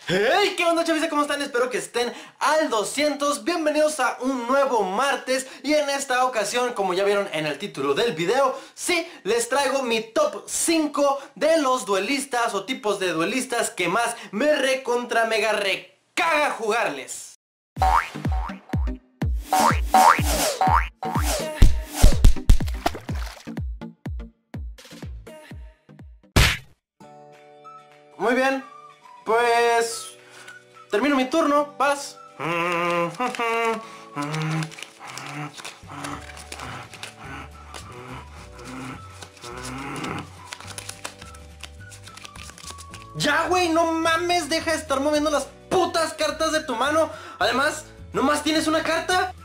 Hey, ¿qué onda, chaviza? ¿Cómo están? Espero que estén al 200. Bienvenidos a un nuevo martes. Y en esta ocasión, como ya vieron en el título del video, sí, les traigo mi top 5 de los duelistas o tipos de duelistas que más me recontra mega recaga jugarles. Muy bien, pues termino mi turno, vas. Ya, güey, no mames, deja de estar moviendo las putas cartas de tu mano. Además, ¿nomás tienes una carta?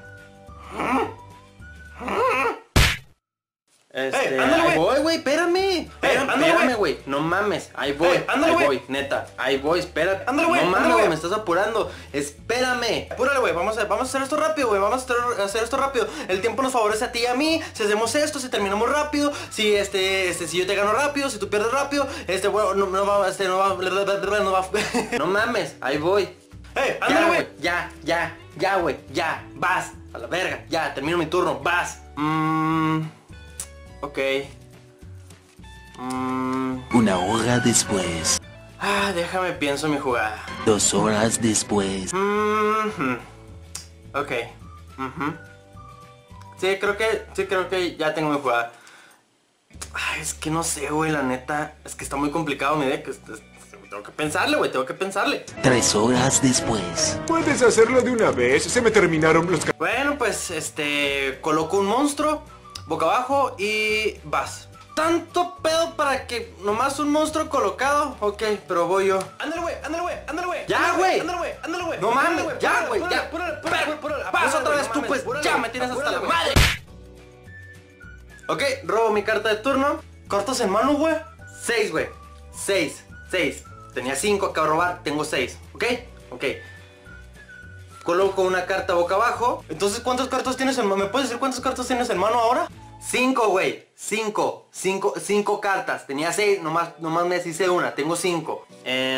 ándale, ahí voy, güey, espérame. Espérame, güey, no mames, ahí voy, ándale, ahí güey. voy, neta, ahí voy, espérate. Ándale, güey, no ándale, mames, güey. güey, me estás apurando, espérame. Apúrale, güey, vamos a hacer esto rápido, güey, vamos a hacer esto rápido. El tiempo nos favorece a ti y a mí. Si hacemos esto, si terminamos rápido, si si yo te gano rápido, si tú pierdes rápido, bueno, no va, no mames, ahí voy. Ándale, güey. Ya, güey, ya, vas, a la verga, ya, termino mi turno, vas. Ok. Una hora después. Déjame pienso mi jugada. 2 horas después. Ok. Sí, creo que ya tengo mi jugada. Es que no sé, güey, la neta. Es que está muy complicado mi deck. Tengo que pensarle, güey, tengo que pensarle. 3 horas después. Puedes hacerlo de una vez, se me terminaron los... Bueno, pues, coloco un monstruo boca abajo y vas. Tanto pedo para que nomás un monstruo colocado. Ok, pero voy yo. Ándale, güey, ándale, güey, ándale, güey. Ya, güey. Ándale, güey, ándale, güey. No mames, ya, güey, ya. Vas otra vez tú, pues, ya me tienes hasta la madre. Ok, robo mi carta de turno. ¿Cartas en mano, güey? 6, güey. 6. Tenía 5, acabo de robar, tengo 6. ¿Ok? Ok. Coloco una carta boca abajo. Entonces, ¿cuántas cartas tienes en mano? ¿Me puedes decir cuántas cartas tienes en mano ahora? 5, güey. 5 cartas. Tenía 6, nomás me deshice una. Tengo 5.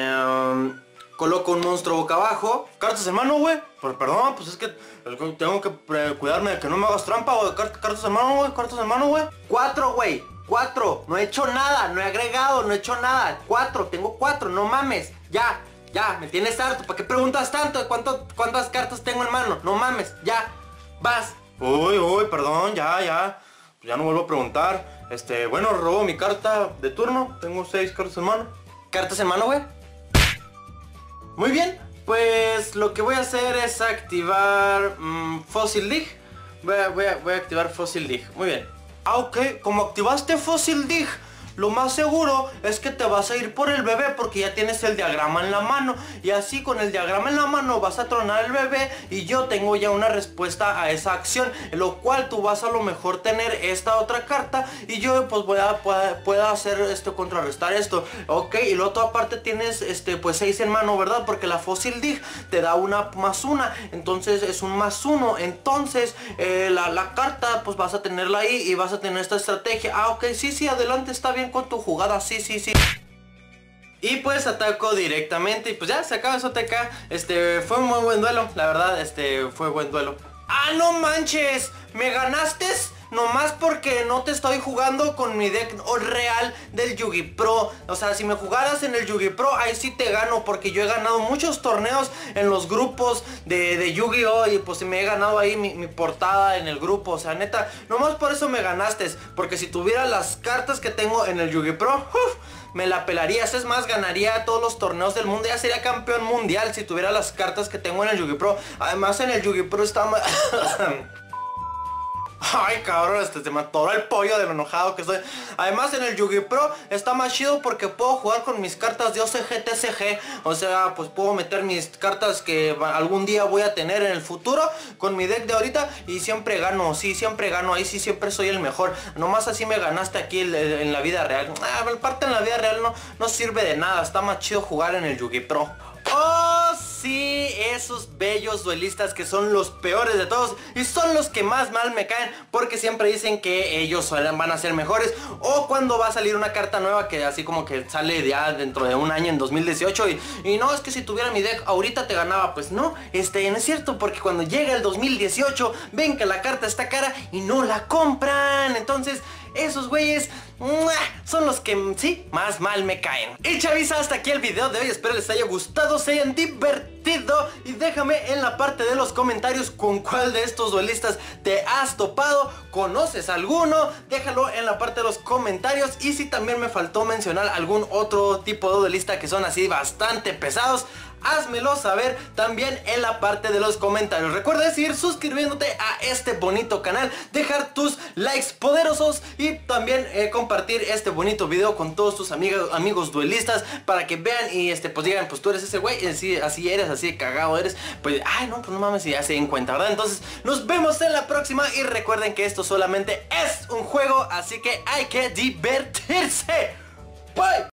Coloco un monstruo boca abajo. ¿Cartas en mano, güey? Perdón, pues es que tengo que cuidarme de que no me hagas trampa, güey. Cartas en mano, güey. Cartas en mano, güey. 4, güey. 4. No he hecho nada. No he agregado. No he hecho nada. 4. Tengo 4. No mames. Ya, me tienes harto. ¿Para qué preguntas tanto de cuántas cartas tengo en mano? No mames. Ya. Vas. Uy, perdón. Ya no vuelvo a preguntar. Bueno, robo mi carta de turno. Tengo 6 cartas en mano. ¿Cartas en mano, güey? Muy bien. Pues lo que voy a hacer es activar Fossil Dig. Voy a activar Fossil Dig. Muy bien. Ok, como activaste Fossil Dig, lo más seguro es que te vas a ir por el bebé porque ya tienes el diagrama en la mano. Y así con el diagrama en la mano vas a tronar el bebé y yo tengo ya una respuesta a esa acción. En lo cual tú vas a lo mejor tener esta otra carta y yo pues pueda hacer contrarrestar esto. Ok, y luego tú aparte tienes pues 6 en mano, ¿verdad? Porque la Fossil Dig te da una +1. Entonces es un +1. Entonces la carta pues vas a tenerla ahí y vas a tener esta estrategia. Ok, sí, adelante, está bien con tu jugada, sí. Y pues ataco directamente y pues ya se acaba eso, TK. Fue un muy buen duelo, la verdad, fue buen duelo. No manches, me ganaste nomás porque no te estoy jugando con mi deck real del Yugi Pro. O sea, si me jugaras en el Yugi Pro, ahí sí te gano, porque yo he ganado muchos torneos en los grupos de Yu-Gi-Oh! Y pues me he ganado ahí mi portada en el grupo. O sea, neta, nomás por eso me ganaste. Porque si tuviera las cartas que tengo en el Yugi Pro, me la pelarías. Es más, ganaría todos los torneos del mundo. Ya sería campeón mundial si tuviera las cartas que tengo en el Yugi Pro. Además, en el Yugi Pro está más... Ay, cabrón, se me atoró el pollo de lo enojado que estoy. Además, en el Yugi Pro está más chido porque puedo jugar con mis cartas de OCG, TCG. O sea, pues puedo meter mis cartas que algún día voy a tener en el futuro con mi deck de ahorita. Y siempre gano, sí, siempre gano. Ahí sí siempre soy el mejor. Nomás así me ganaste aquí en la vida real. Aparte en la vida real no sirve de nada. Está más chido jugar en el Yugi Pro. ¡Oh, sí! sí, esos bellos duelistas que son los peores de todos y son los que más mal me caen, porque siempre dicen que ellos van a ser mejores, o cuando va a salir una carta nueva que así como que sale ya dentro de un año en 2018 y no, es que si tuviera mi deck ahorita te ganaba. Pues no, no es cierto, porque cuando llega el 2018 ven que la carta está cara y no la compran. Entonces esos güeyes son los que sí, más mal me caen. Y chaviza, hasta aquí el video de hoy. Espero les haya gustado, se hayan divertido. Y déjame en la parte de los comentarios con cuál de estos duelistas te has topado. ¿Conoces alguno? Déjalo en la parte de los comentarios. Y si también me faltó mencionar algún otro tipo de duelista que son así bastante pesados, házmelo saber también en la parte de los comentarios. Recuerda seguir suscribiéndote a este bonito canal, dejar tus likes poderosos y también compartir este bonito video con todos tus amigos duelistas para que vean y pues digan, pues tú eres ese güey, así eres, así cagado eres. Pues, ay no, pues no mames, si ya se den cuenta, ¿verdad? Entonces nos vemos en la próxima y recuerden que esto solamente es un juego, así que hay que divertirse. Bye.